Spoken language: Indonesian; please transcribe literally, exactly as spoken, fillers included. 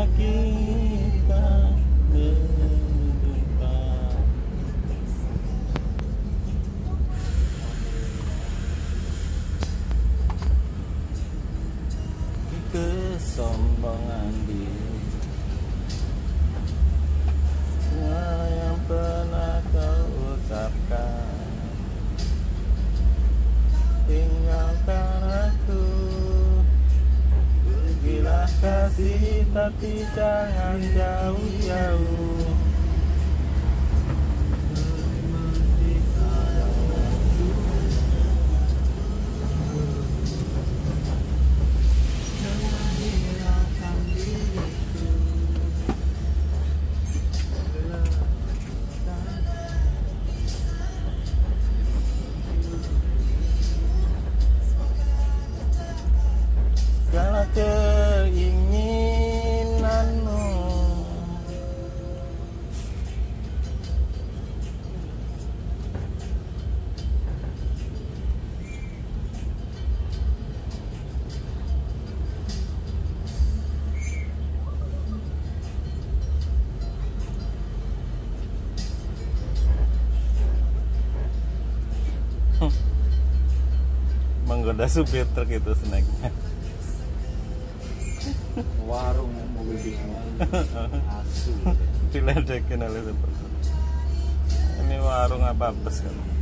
kita berjumpa. Kesombongan diri semua yang pernah kau ucapkan, tinggalkan aku. Pergilah kasih, tapi jangan jauh-jauh. Segala keinginanmu menggoda supir truk itu snacknya. Warung mobil bisnis asu Diledekin oleh supir truk. Ini warung apa bus kan?